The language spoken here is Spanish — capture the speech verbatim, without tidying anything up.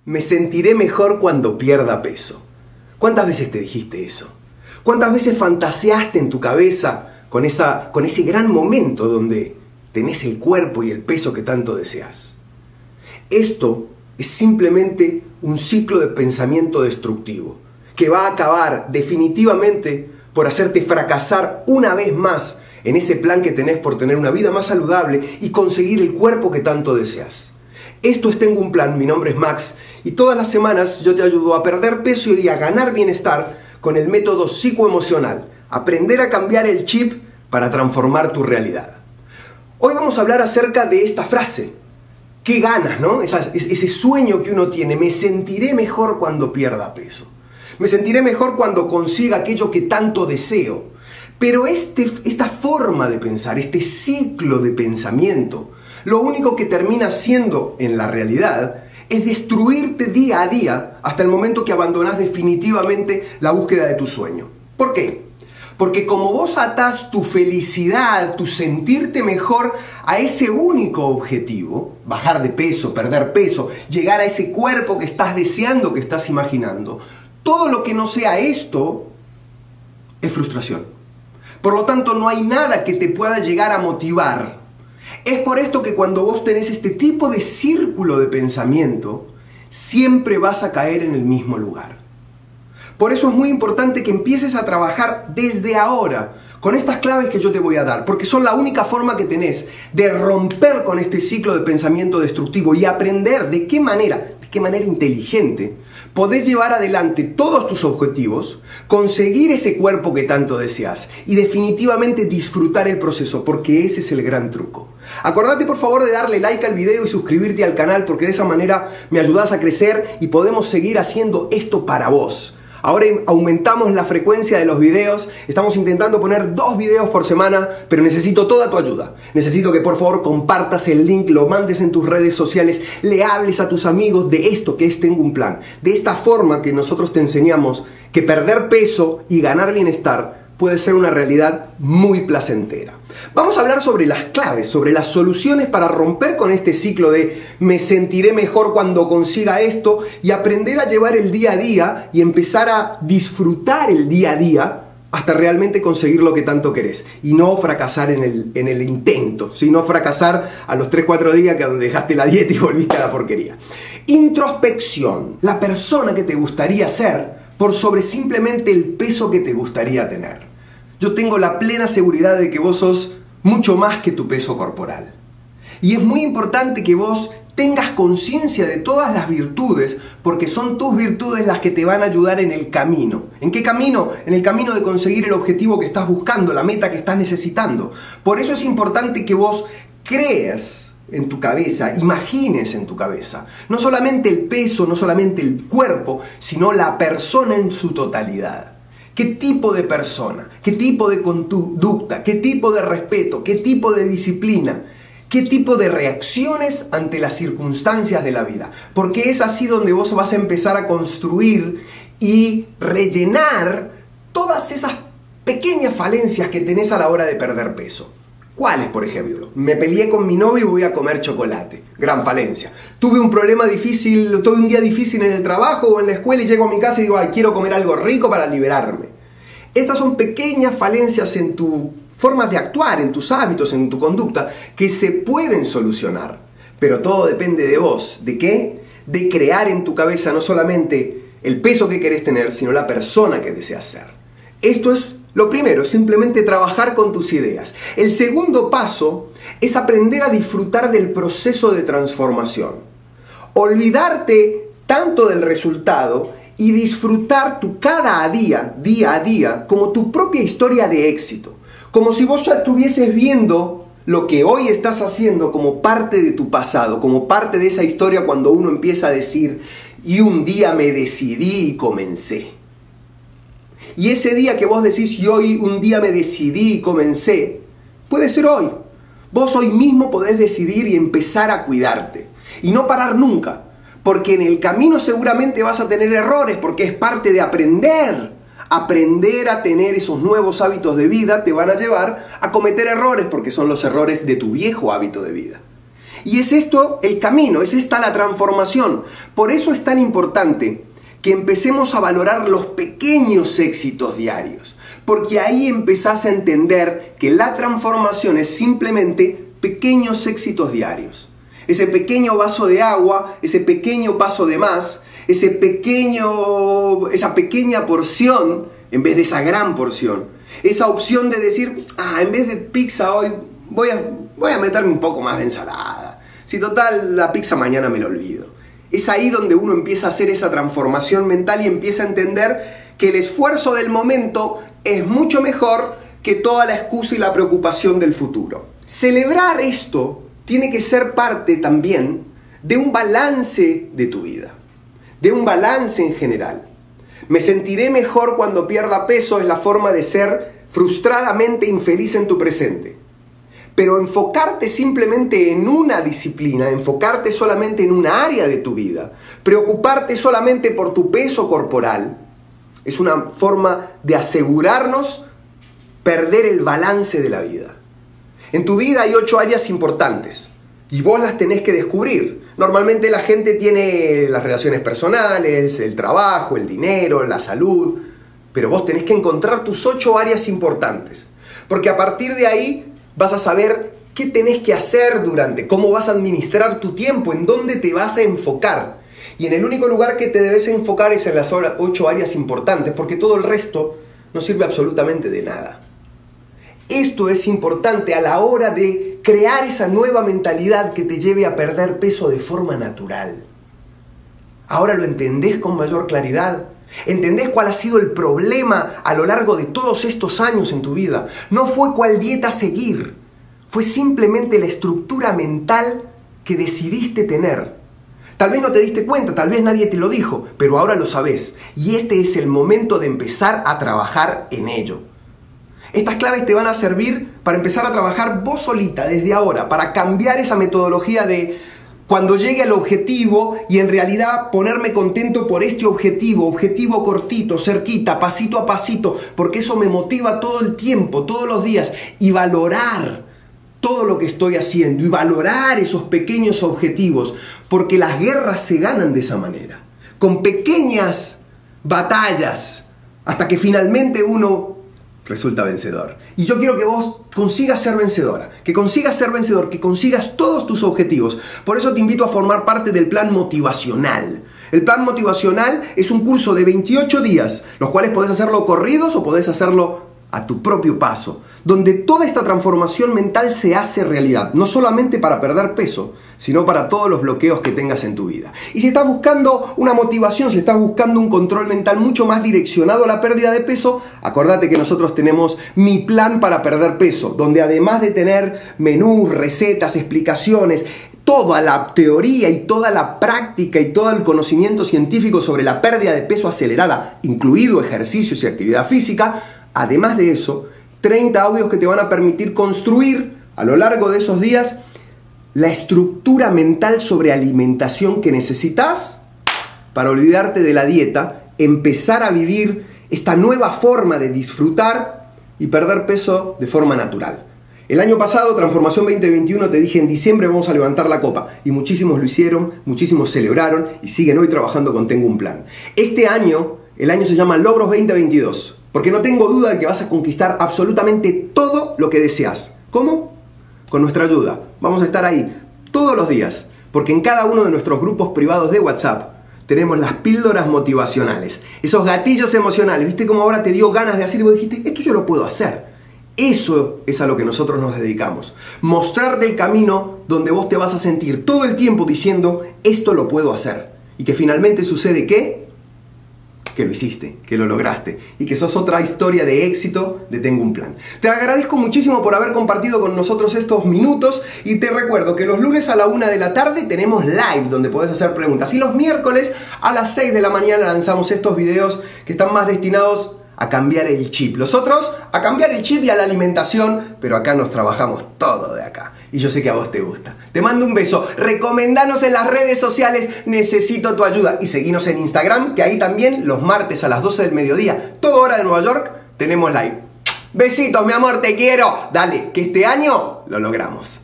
Me sentiré mejor cuando pierda peso. ¿Cuántas veces te dijiste eso? ¿Cuántas veces fantaseaste en tu cabeza con, esa, con ese gran momento donde tenés el cuerpo y el peso que tanto deseas? Esto es simplemente un ciclo de pensamiento destructivo que va a acabar definitivamente por hacerte fracasar una vez más en ese plan que tenés por tener una vida más saludable y conseguir el cuerpo que tanto deseas. Esto es Tengo un Plan, mi nombre es Max y todas las semanas yo te ayudo a perder peso y a ganar bienestar con el método psicoemocional, aprender a cambiar el chip para transformar tu realidad. Hoy vamos a hablar acerca de esta frase. ¿Qué ganas, no? Esa, ese sueño que uno tiene, me sentiré mejor cuando pierda peso. Me sentiré mejor cuando consiga aquello que tanto deseo. Pero este, esta forma de pensar, este ciclo de pensamiento, lo único que termina siendo en la realidad es destruirte día a día hasta el momento que abandonás definitivamente la búsqueda de tu sueño. ¿Por qué? Porque como vos atás tu felicidad, tu sentirte mejor a ese único objetivo, bajar de peso, perder peso, llegar a ese cuerpo que estás deseando, que estás imaginando, todo lo que no sea esto es frustración. Por lo tanto, no hay nada que te pueda llegar a motivar. Es por esto que cuando vos tenés este tipo de círculo de pensamiento, siempre vas a caer en el mismo lugar. Por eso es muy importante que empieces a trabajar desde ahora con estas claves que yo te voy a dar, porque son la única forma que tenés de romper con este ciclo de pensamiento destructivo y aprender de qué manera, de qué manera inteligente podés llevar adelante todos tus objetivos, conseguir ese cuerpo que tanto deseas y definitivamente disfrutar el proceso, porque ese es el gran truco. Acordate por favor de darle like al video y suscribirte al canal, porque de esa manera me ayudás a crecer y podemos seguir haciendo esto para vos. Ahora aumentamos la frecuencia de los videos, estamos intentando poner dos videos por semana, pero necesito toda tu ayuda. Necesito que por favor compartas el link, lo mandes en tus redes sociales, le hables a tus amigos de esto que es Tengo un Plan. De esta forma que nosotros te enseñamos que perder peso y ganar bienestar puede ser una realidad muy placentera. Vamos a hablar sobre las claves, sobre las soluciones para romper con este ciclo de me sentiré mejor cuando consiga esto y aprender a llevar el día a día y empezar a disfrutar el día a día hasta realmente conseguir lo que tanto querés y no fracasar en el, en el intento, sino fracasar a los tres cuatro días que donde dejaste la dieta y volviste a la porquería. Introspección, la persona que te gustaría ser por sobre simplemente el peso que te gustaría tener. Yo tengo la plena seguridad de que vos sos mucho más que tu peso corporal. Y es muy importante que vos tengas conciencia de todas las virtudes, porque son tus virtudes las que te van a ayudar en el camino. ¿En qué camino? En el camino de conseguir el objetivo que estás buscando, la meta que estás necesitando. Por eso es importante que vos creas en tu cabeza, imagines en tu cabeza, no solamente el peso, no solamente el cuerpo, sino la persona en su totalidad. ¿Qué tipo de persona? ¿Qué tipo de conducta? ¿Qué tipo de respeto? ¿Qué tipo de disciplina? ¿Qué tipo de reacciones ante las circunstancias de la vida? Porque es así donde vos vas a empezar a construir y rellenar todas esas pequeñas falencias que tenés a la hora de perder peso. ¿Cuáles, por ejemplo? Me peleé con mi novio y voy a comer chocolate. Gran falencia. Tuve un problema difícil, tuve un día difícil en el trabajo o en la escuela y llego a mi casa y digo, ay, quiero comer algo rico para liberarme. Estas son pequeñas falencias en tu forma de actuar, en tus hábitos, en tu conducta, que se pueden solucionar. Pero todo depende de vos. ¿De qué? De crear en tu cabeza no solamente el peso que querés tener, sino la persona que deseas ser. Esto es lo primero, simplemente trabajar con tus ideas. El segundo paso es aprender a disfrutar del proceso de transformación. Olvidarte tanto del resultado y disfrutar tu cada día, día a día, como tu propia historia de éxito. Como si vos ya estuvieses viendo lo que hoy estás haciendo como parte de tu pasado, como parte de esa historia cuando uno empieza a decir, y un día me decidí y comencé. Y ese día que vos decís, y hoy un día me decidí y comencé, puede ser hoy. Vos hoy mismo podés decidir y empezar a cuidarte. Y no parar nunca. Porque en el camino seguramente vas a tener errores, porque es parte de aprender. Aprender a tener esos nuevos hábitos de vida te van a llevar a cometer errores, porque son los errores de tu viejo hábito de vida. Y es esto el camino, es esta la transformación. Por eso es tan importante que empecemos a valorar los pequeños éxitos diarios. Porque ahí empezás a entender que la transformación es simplemente pequeños éxitos diarios. Ese pequeño vaso de agua, ese pequeño paso de más, ese pequeño, esa pequeña porción en vez de esa gran porción. Esa opción de decir, ah, en vez de pizza hoy voy a, voy a meterme un poco más de ensalada. Si total, la pizza mañana me lo olvido. Es ahí donde uno empieza a hacer esa transformación mental y empieza a entender que el esfuerzo del momento es mucho mejor que toda la excusa y la preocupación del futuro. Celebrar esto tiene que ser parte también de un balance de tu vida, de un balance en general. Me sentiré mejor cuando pierda peso es la forma de ser frustradamente infeliz en tu presente. Pero enfocarte simplemente en una disciplina, enfocarte solamente en una área de tu vida, preocuparte solamente por tu peso corporal, es una forma de asegurarnos perder el balance de la vida. En tu vida hay ocho áreas importantes y vos las tenés que descubrir. Normalmente la gente tiene las relaciones personales, el trabajo, el dinero, la salud, pero vos tenés que encontrar tus ocho áreas importantes. Porque a partir de ahí vas a saber qué tenés que hacer durante, cómo vas a administrar tu tiempo, en dónde te vas a enfocar. Y en el único lugar que te debes enfocar es en las ocho áreas importantes, porque todo el resto no sirve absolutamente de nada. Esto es importante a la hora de crear esa nueva mentalidad que te lleve a perder peso de forma natural. Ahora lo entendés con mayor claridad. ¿Entendés cuál ha sido el problema a lo largo de todos estos años en tu vida? No fue cuál dieta seguir, fue simplemente la estructura mental que decidiste tener. Tal vez no te diste cuenta, tal vez nadie te lo dijo, pero ahora lo sabés. Y este es el momento de empezar a trabajar en ello. Estas claves te van a servir para empezar a trabajar vos solita desde ahora, para cambiar esa metodología de cuando llegue al objetivo y en realidad ponerme contento por este objetivo, objetivo cortito, cerquita, pasito a pasito, porque eso me motiva todo el tiempo, todos los días, y valorar todo lo que estoy haciendo y valorar esos pequeños objetivos, porque las guerras se ganan de esa manera, con pequeñas batallas, hasta que finalmente uno resulta vencedor. Y yo quiero que vos consigas ser vencedora, que consigas ser vencedor, que consigas todos tus objetivos. Por eso te invito a formar parte del plan motivacional. El plan motivacional es un curso de veintiocho días, los cuales podés hacerlo corridos o podés hacerlo a tu propio paso, donde toda esta transformación mental se hace realidad, no solamente para perder peso, sino para todos los bloqueos que tengas en tu vida. Y si estás buscando una motivación, si estás buscando un control mental mucho más direccionado a la pérdida de peso, acordate que nosotros tenemos mi plan para perder peso, donde además de tener menús, recetas, explicaciones, toda la teoría y toda la práctica y todo el conocimiento científico sobre la pérdida de peso acelerada, incluido ejercicios y actividad física, además de eso, treinta audios que te van a permitir construir a lo largo de esos días la estructura mental sobre alimentación que necesitas para olvidarte de la dieta, empezar a vivir esta nueva forma de disfrutar y perder peso de forma natural. El año pasado, Transformación veinte veintiuno, te dije en diciembre vamos a levantar la copa y muchísimos lo hicieron, muchísimos celebraron y siguen hoy trabajando con Tengo un Plan. Este año, el año se llama Logros veinte veintidós. Porque no tengo duda de que vas a conquistar absolutamente todo lo que deseas. ¿Cómo? Con nuestra ayuda. Vamos a estar ahí todos los días. Porque en cada uno de nuestros grupos privados de WhatsApp tenemos las píldoras motivacionales. Esos gatillos emocionales. ¿Viste cómo ahora te dio ganas de hacer y vos dijiste, esto yo lo puedo hacer? Eso es a lo que nosotros nos dedicamos. Mostrarte el camino donde vos te vas a sentir todo el tiempo diciendo, esto lo puedo hacer. Y que finalmente sucede, ¿qué? Que lo hiciste, que lo lograste y que sos otra historia de éxito de Tengo un Plan. Te agradezco muchísimo por haber compartido con nosotros estos minutos y te recuerdo que los lunes a la una de la tarde tenemos live donde podés hacer preguntas y los miércoles a las seis de la mañana lanzamos estos videos que están más destinados a cambiar el chip. Los otros a cambiar el chip y a la alimentación, pero acá nos trabajamos todo de acá. Y yo sé que a vos te gusta. Te mando un beso. Recomendanos en las redes sociales. Necesito tu ayuda. Y seguinos en Instagram, que ahí también los martes a las doce del mediodía, toda hora de Nueva York, tenemos live. Besitos, mi amor, te quiero. Dale, que este año lo logramos.